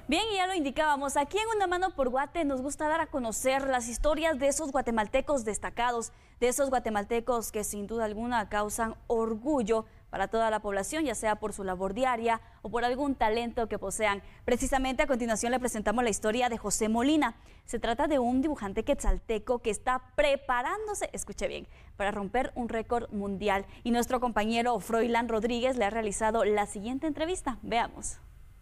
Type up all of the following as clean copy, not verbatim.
Bien, y ya lo indicábamos, aquí en Una Mano por Guate nos gusta dar a conocer las historias de esos guatemaltecos destacados, de esos guatemaltecos que sin duda alguna causan orgullo para toda la población, ya sea por su labor diaria o por algún talento que posean. Precisamente a continuación le presentamos la historia de José Molina. Se trata de un dibujante quetzalteco que está preparándose, escuche bien, para romper un récord mundial. Y nuestro compañero Froilán Rodríguez le ha realizado la siguiente entrevista. Veamos.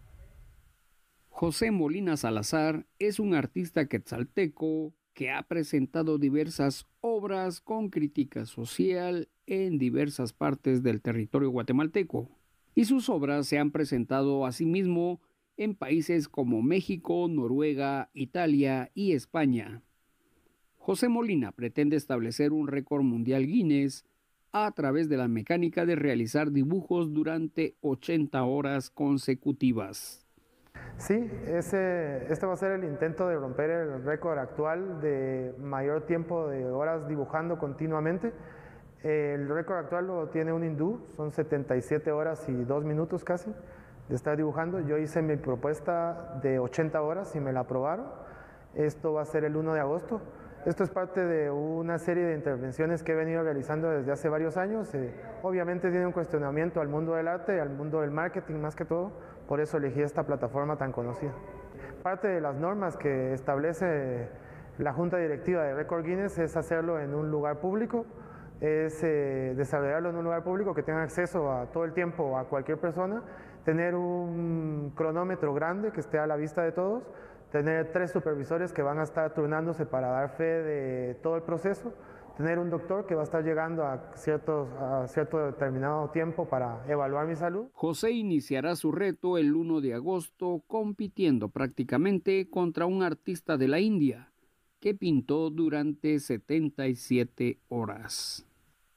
José Molina Salazar es un artista quetzalteco que ha presentado diversas obras con crítica social en diversas partes del territorio guatemalteco. Y sus obras se han presentado asimismo en países como México, Noruega, Italia y España. José Molina pretende establecer un récord mundial Guinness a través de la mecánica de realizar dibujos durante 80 horas consecutivas. Sí, este va a ser el intento de romper el récord actual de mayor tiempo de horas dibujando continuamente. El récord actual lo tiene un hindú, son 77 horas y 2 minutos casi de estar dibujando. Yo hice mi propuesta de 80 horas y me la aprobaron. Esto va a ser el 1 de agosto. Esto es parte de una serie de intervenciones que he venido realizando desde hace varios años. Obviamente tiene un cuestionamiento al mundo del arte y al mundo del marketing más que todo, por eso elegí esta plataforma tan conocida. Parte de las normas que establece la Junta Directiva de Récord Guinness es hacerlo en un lugar público, es desarrollarlo en un lugar público que tenga acceso a todo el tiempo a cualquier persona, tener un cronómetro grande que esté a la vista de todos, tener 3 supervisores que van a estar turnándose para dar fe de todo el proceso, tener un doctor que va a estar llegando a cierto determinado tiempo para evaluar mi salud. José iniciará su reto el 1 de agosto compitiendo prácticamente contra un artista de la India que pintó durante 77 horas.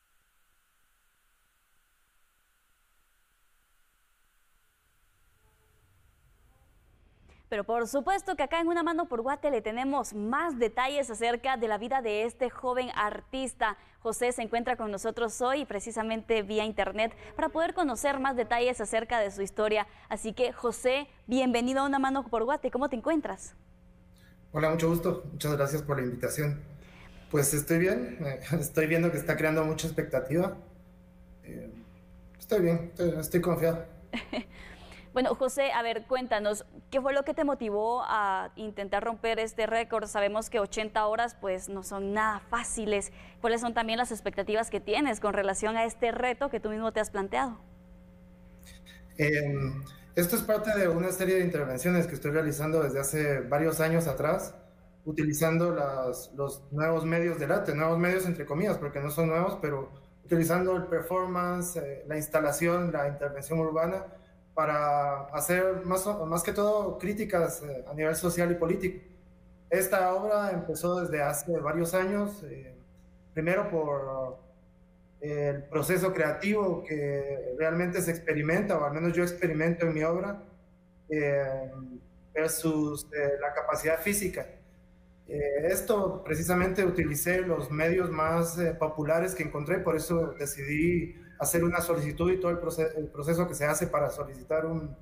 Pero por supuesto que acá en Una Mano por Guate le tenemos más detalles acerca de la vida de este joven artista. José se encuentra con nosotros hoy precisamente vía internet para poder conocer más detalles acerca de su historia. Así que José, bienvenido a Una Mano por Guate. ¿Cómo te encuentras? Hola, mucho gusto. Muchas gracias por la invitación. Pues estoy bien. Estoy viendo que está creando mucha expectativa. Estoy bien, estoy confiado. Bueno, José, a ver, cuéntanos, ¿qué fue lo que te motivó a intentar romper este récord? Sabemos que 80 horas pues no son nada fáciles. ¿Cuáles son también las expectativas que tienes con relación a este reto que tú mismo te has planteado? Esto es parte de una serie de intervenciones que estoy realizando desde hace varios años atrás, utilizando los nuevos medios del arte, nuevos medios entre comillas, porque no son nuevos, pero utilizando el performance, la instalación, la intervención urbana, para hacer más que todo críticas a nivel social y político. Esta obra empezó desde hace varios años, primero por el proceso creativo que realmente se experimenta, o al menos yo experimento en mi obra, versus la capacidad física. Esto precisamente utilicé los medios más populares que encontré, por eso decidí hacer una solicitud y todo el proceso que se hace para solicitar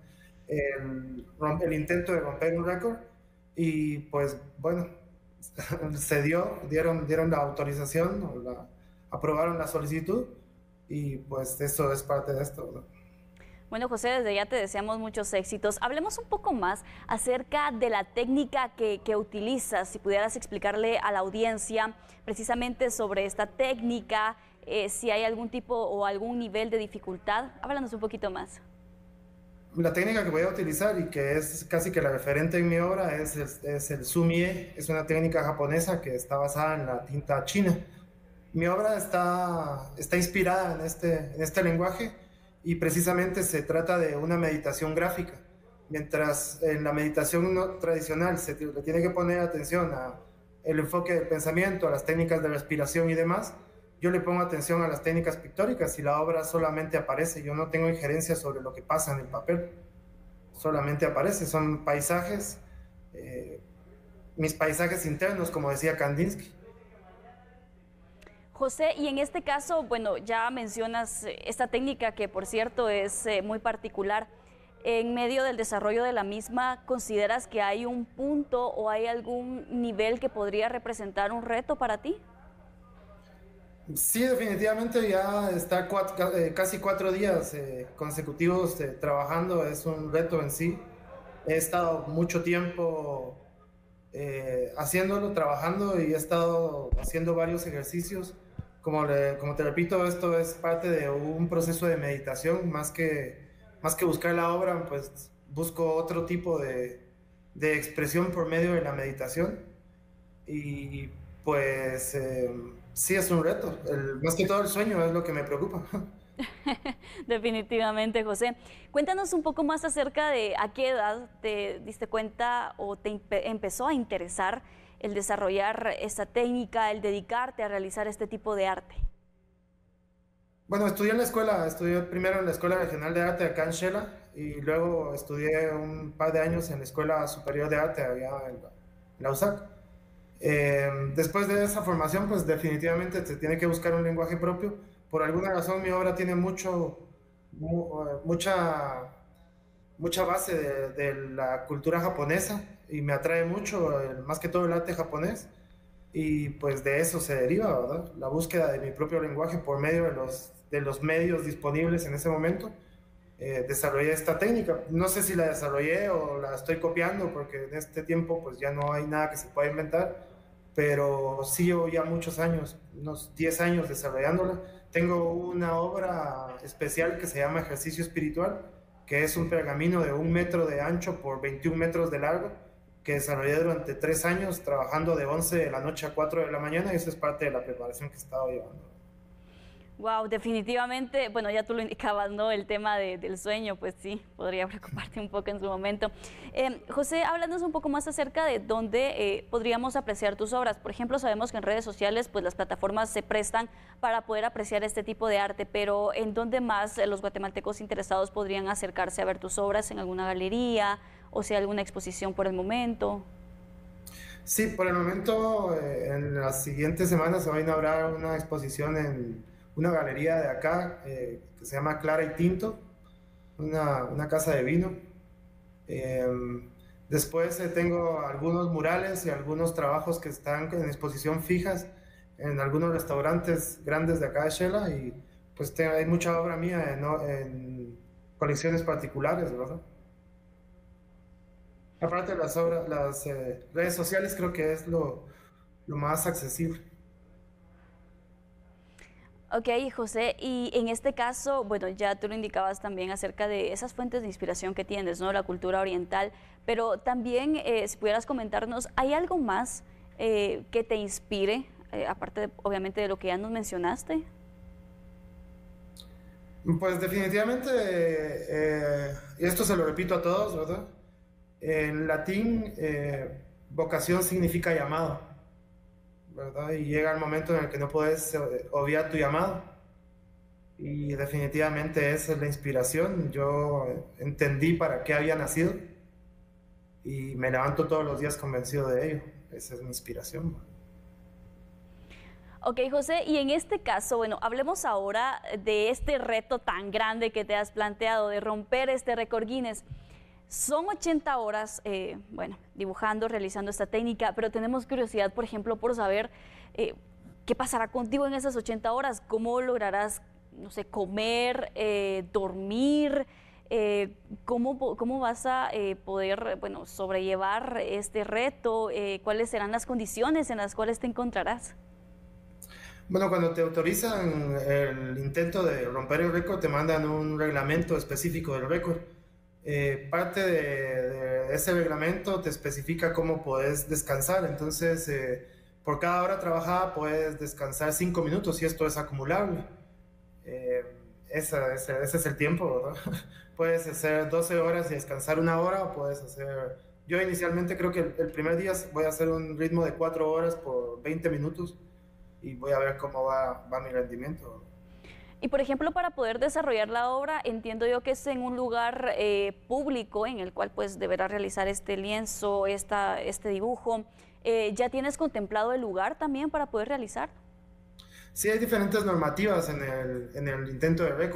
el intento de romper un récord. Y pues bueno, se dieron la autorización, aprobaron la solicitud y pues eso es parte de esto, ¿no? Bueno, José, desde ya te deseamos muchos éxitos. Hablemos un poco más acerca de la técnica que utilizas. Si pudieras explicarle a la audiencia precisamente sobre esta técnica, si hay algún tipo o algún nivel de dificultad. Háblanos un poquito más. La técnica que voy a utilizar y que es casi que la referente en mi obra es el sumie. Es una técnica japonesa que está basada en la tinta china. Mi obra está inspirada en este lenguaje. Y precisamente se trata de una meditación gráfica. Mientras en la meditación no tradicional le tiene que poner atención al enfoque del pensamiento, a las técnicas de respiración y demás, yo le pongo atención a las técnicas pictóricas y la obra solamente aparece. Yo no tengo injerencia sobre lo que pasa en el papel, solamente aparece. Son paisajes, mis paisajes internos, como decía Kandinsky. José, y en este caso, bueno, ya mencionas esta técnica que por cierto es muy particular. en medio del desarrollo de la misma, ¿consideras que hay un punto o hay algún nivel que podría representar un reto para ti? Sí, definitivamente ya estar casi 4 días consecutivos trabajando es un reto en sí. He estado mucho tiempo haciéndolo, trabajando y he estado haciendo varios ejercicios. Como te repito, esto es parte de un proceso de meditación, más que buscar la obra, pues busco otro tipo de expresión por medio de la meditación. Y pues sí es un reto, más que todo el sueño es lo que me preocupa. Definitivamente, José. Cuéntanos un poco más acerca de a qué edad te diste cuenta o te empezó a interesar el desarrollar esta técnica, el dedicarte a realizar este tipo de arte. Bueno, estudié en la escuela, estudié primero en la Escuela Regional de Arte acá en Shela y luego estudié un par de años en la Escuela Superior de Arte allá en la USAC. Después de esa formación, pues definitivamente se tiene que buscar un lenguaje propio. Por alguna razón mi obra tiene mucha base de la cultura japonesa y me atrae mucho, más que todo el arte japonés. Y pues de eso se deriva, ¿verdad? La búsqueda de mi propio lenguaje por medio de los medios disponibles en ese momento. Desarrollé esta técnica. No sé si la desarrollé o la estoy copiando, porque en este tiempo pues ya no hay nada que se pueda inventar, pero sí llevo ya muchos años, unos 10 años desarrollándola. Tengo una obra especial que se llama Ejercicio Espiritual, que es un pergamino de 1 metro de ancho por 21 metros de largo, que desarrollé durante 3 años trabajando de 11 de la noche a 4 de la mañana, y eso es parte de la preparación que he estado llevando. Wow, definitivamente, bueno, ya tú lo indicabas, ¿no? El tema del sueño, pues sí, podría preocuparte un poco en su momento. José, háblanos un poco más acerca de dónde podríamos apreciar tus obras. Por ejemplo, sabemos que en redes sociales, pues las plataformas se prestan para poder apreciar este tipo de arte, pero ¿en dónde más los guatemaltecos interesados podrían acercarse a ver tus obras? ¿En alguna galería o si hay alguna exposición por el momento? Sí, por el momento, en las siguientes semanas se va a inaugurar una exposición en una galería de acá que se llama Clara y Tinto, una casa de vino. Después tengo algunos murales y algunos trabajos que están en exposición fijas en algunos restaurantes grandes de acá de Shela, y pues hay mucha obra mía en colecciones particulares, ¿verdad? Aparte de las obras, las redes sociales creo que es lo más accesible. Ok, José, y en este caso, bueno, ya tú lo indicabas también acerca de esas fuentes de inspiración que tienes, ¿no? La cultura oriental, pero también, si pudieras comentarnos, ¿hay algo más que te inspire, aparte, obviamente, de lo que ya nos mencionaste? Pues definitivamente, y esto se lo repito a todos, ¿verdad? En latín, vocación significa llamado, ¿verdad? Y llega el momento en el que no puedes obviar tu llamado. Y definitivamente esa es la inspiración. Yo entendí para qué había nacido y me levanto todos los días convencido de ello. Esa es mi inspiración. Ok, José, y en este caso, bueno, hablemos ahora de este reto tan grande que te has planteado de romper este récord Guinness. Son 80 horas, bueno, dibujando, realizando esta técnica, pero tenemos curiosidad, por ejemplo, por saber qué pasará contigo en esas 80 horas, cómo lograrás, no sé, comer, dormir, cómo vas a poder, bueno, sobrellevar este reto, cuáles serán las condiciones en las cuales te encontrarás. Bueno, cuando te autorizan el intento de romper el récord, te mandan un reglamento específico del récord. Parte de ese reglamento te especifica cómo puedes descansar. Entonces, por cada hora trabajada puedes descansar 5 minutos y esto es acumulable. Ese es el tiempo, ¿verdad? Puedes hacer 12 horas y descansar 1 hora, o puedes hacer... Yo inicialmente creo que el primer día voy a hacer un ritmo de 4 horas por 20 minutos y voy a ver cómo va mi rendimiento. Y por ejemplo, para poder desarrollar la obra, entiendo yo que es en un lugar público en el cual pues deberás realizar este lienzo, este dibujo. ¿Ya tienes contemplado el lugar también para poder realizar? Sí, hay diferentes normativas en el intento de récord.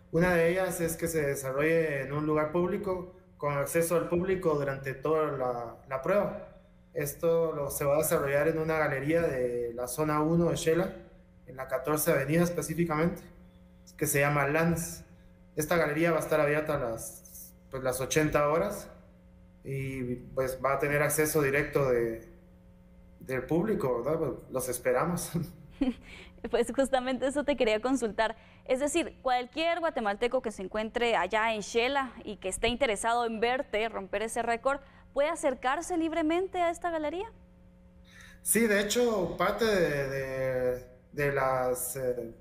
Una de ellas es que se desarrolle en un lugar público con acceso al público durante toda la prueba. Se va a desarrollar en una galería de la zona 1 de Shela, en la 14 Avenida específicamente, que se llama Lands. Esta galería va a estar abierta a las 80 horas y pues va a tener acceso directo del público, ¿verdad? Pues, los esperamos. Pues justamente eso te quería consultar. Es decir, cualquier guatemalteco que se encuentre allá en Shela y que esté interesado en verte romper ese récord, ¿puede acercarse libremente a esta galería? Sí, de hecho, parte de las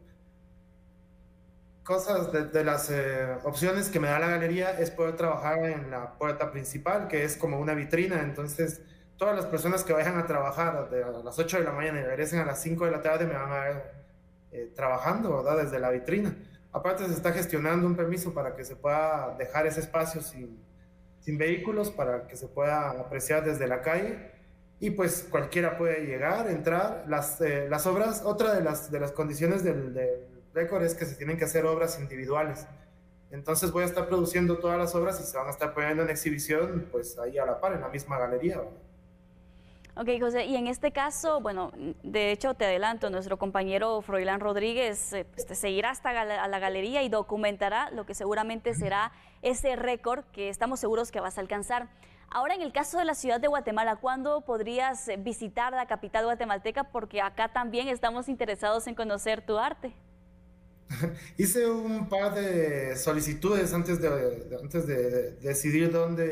de las opciones que me da la galería es poder trabajar en la puerta principal, que es como una vitrina. Entonces, todas las personas que vayan a trabajar a las 8 de la mañana y regresen a las 5 de la tarde me van a ver trabajando, ¿verdad? Desde la vitrina. Aparte, se está gestionando un permiso para que se pueda dejar ese espacio sin vehículos, para que se pueda apreciar desde la calle. Y pues cualquiera puede llegar, entrar. Las obras, otra de las condiciones del récord es que se tienen que hacer obras individuales. Entonces voy a estar produciendo todas las obras y se van a estar poniendo en exhibición, pues ahí a la par, en la misma galería, ¿verdad? Ok, José, y en este caso, bueno, de hecho te adelanto, nuestro compañero Froilán Rodríguez se irá hasta a la galería y documentará lo que seguramente será ese récord que estamos seguros que vas a alcanzar. Ahora, en el caso de la ciudad de Guatemala, ¿cuándo podrías visitar la capital guatemalteca? Porque acá también estamos interesados en conocer tu arte. Hice un par de solicitudes antes de decidir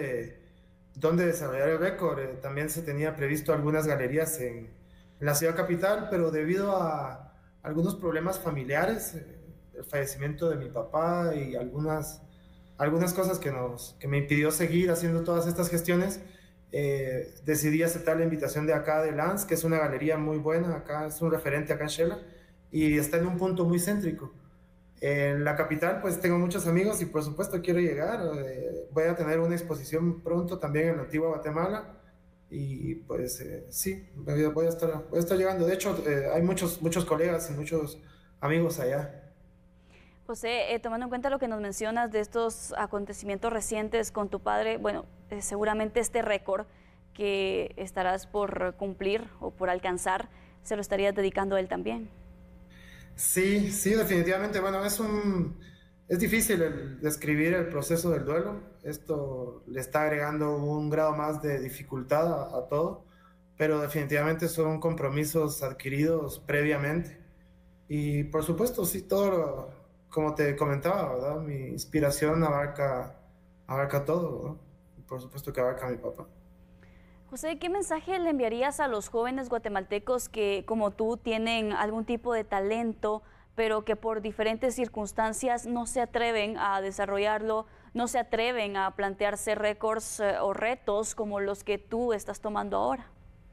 dónde desarrollar el récord. También se tenía previsto algunas galerías en la ciudad capital, pero debido a algunos problemas familiares, el fallecimiento de mi papá y algunas cosas que me impidió seguir haciendo todas estas gestiones, decidí aceptar la invitación de acá de Lands, que es una galería muy buena, acá es un referente acá en Shela, y está en un punto muy céntrico. En la capital pues tengo muchos amigos y por supuesto quiero llegar. Voy a tener una exposición pronto también en la antigua Guatemala y pues sí, voy a estar llegando. De hecho, hay muchos colegas y muchos amigos allá. José, tomando en cuenta lo que nos mencionas de estos acontecimientos recientes con tu padre, bueno, seguramente este récord que estarás por cumplir o por alcanzar, se lo estarías dedicando a él también. Sí, sí, definitivamente. Bueno, es difícil describir el proceso del duelo. Esto le está agregando un grado más de dificultad a todo, pero definitivamente son compromisos adquiridos previamente. Y por supuesto, sí, como te comentaba, ¿verdad? Mi inspiración abarca todo, ¿verdad? Y por supuesto que abarca a mi papá. José, ¿qué mensaje le enviarías a los jóvenes guatemaltecos que, como tú, tienen algún tipo de talento, pero que por diferentes circunstancias no se atreven a desarrollarlo, no se atreven a plantearse récords o retos como los que tú estás tomando ahora?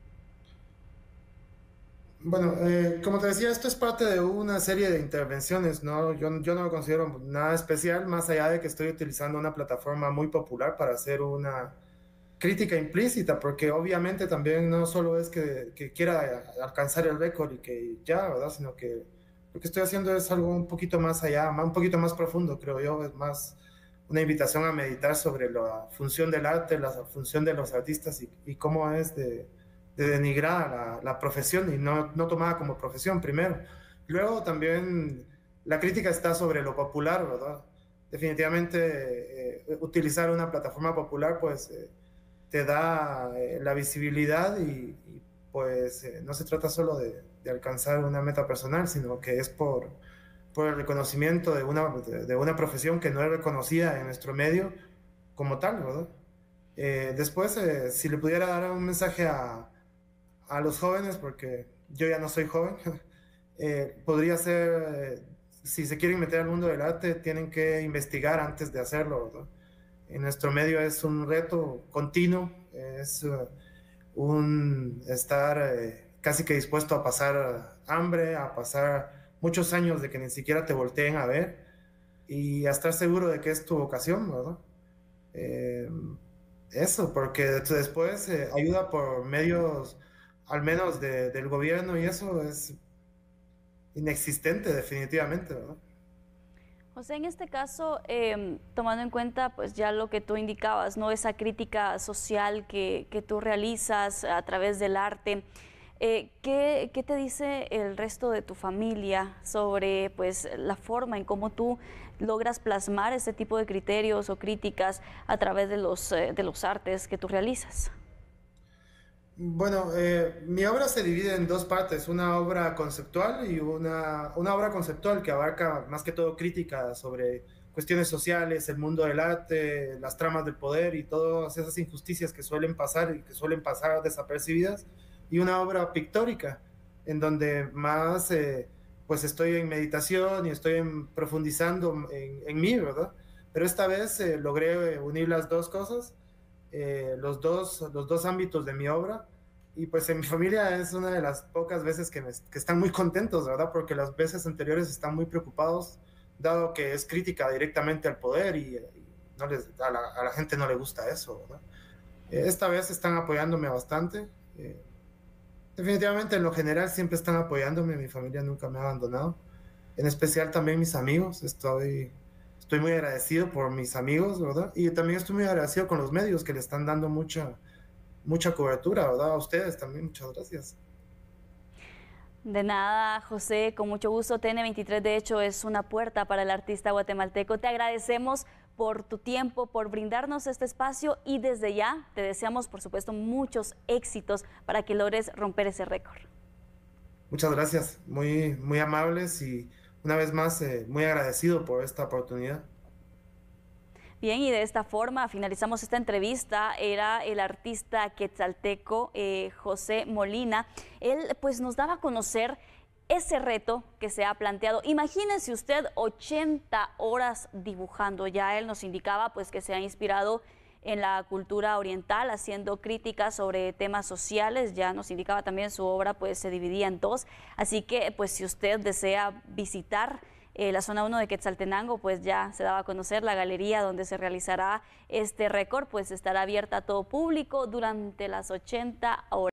Bueno, como te decía, esto es parte de una serie de intervenciones, ¿no? Yo no lo considero nada especial, más allá de que estoy utilizando una plataforma muy popular para hacer una crítica implícita, porque obviamente también no solo es que quiera alcanzar el récord y que ya, ¿verdad? Sino que lo que estoy haciendo es algo un poquito más allá, un poquito más profundo, creo yo. Es más una invitación a meditar sobre la función del arte, la función de los artistas y cómo es de denigrar la profesión y no tomada como profesión primero. Luego también la crítica está sobre lo popular, ¿verdad? Definitivamente utilizar una plataforma popular pues te da la visibilidad y pues no se trata solo de alcanzar una meta personal, sino que es por el reconocimiento de una profesión que no es reconocida en nuestro medio como tal, ¿verdad? Después, si le pudiera dar un mensaje a los jóvenes, porque yo ya no soy joven, podría ser, si se quieren meter al mundo del arte, tienen que investigar antes de hacerlo, ¿verdad? En nuestro medio es un reto continuo, es estar casi que dispuesto a pasar hambre, a pasar muchos años de que ni siquiera te volteen a ver y a estar seguro de que es tu vocación, ¿verdad? Eso, porque después ayuda por medios, al menos del gobierno, y eso es inexistente definitivamente, ¿verdad? José, en este caso, tomando en cuenta pues ya lo que tú indicabas, ¿no? Esa crítica social que tú realizas a través del arte, ¿qué te dice el resto de tu familia sobre pues la forma en cómo tú logras plasmar este tipo de criterios o críticas a través de los artes que tú realizas? Bueno, mi obra se divide en dos partes, una obra conceptual y una obra conceptual que abarca más que todo crítica sobre cuestiones sociales, el mundo del arte, las tramas del poder y todas esas injusticias que suelen pasar y que suelen pasar desapercibidas, y una obra pictórica en donde más pues estoy en meditación y estoy profundizando en mí, ¿verdad? Pero esta vez logré unir las dos cosas, los dos ámbitos de mi obra. Y pues en mi familia es una de las pocas veces que están muy contentos, ¿verdad? Porque las veces anteriores están muy preocupados, dado que es crítica directamente al poder y no a la gente no le gusta eso, ¿verdad? Esta vez están apoyándome bastante. Definitivamente en lo general siempre están apoyándome, mi familia nunca me ha abandonado. En especial también mis amigos, estoy muy agradecido por mis amigos, ¿verdad? Y también estoy muy agradecido con los medios que le están dando mucha cobertura, ¿verdad? A ustedes también, muchas gracias. De nada, José, con mucho gusto. TN23, de hecho, es una puerta para el artista guatemalteco. Te agradecemos por tu tiempo, por brindarnos este espacio y desde ya te deseamos, por supuesto, muchos éxitos para que logres romper ese récord. Muchas gracias, muy, muy amables y una vez más muy agradecido por esta oportunidad. Bien, y de esta forma finalizamos esta entrevista. Era el artista quetzalteco José Molina. Él pues nos daba a conocer ese reto que se ha planteado. Imagínense usted 80 horas dibujando. Ya él nos indicaba pues que se ha inspirado en la cultura oriental, haciendo críticas sobre temas sociales. Ya nos indicaba también su obra pues se dividía en dos. Así que pues si usted desea visitar la zona 1 de Quetzaltenango, pues ya se daba a conocer la galería donde se realizará este récord, pues estará abierta a todo público durante las 80 horas.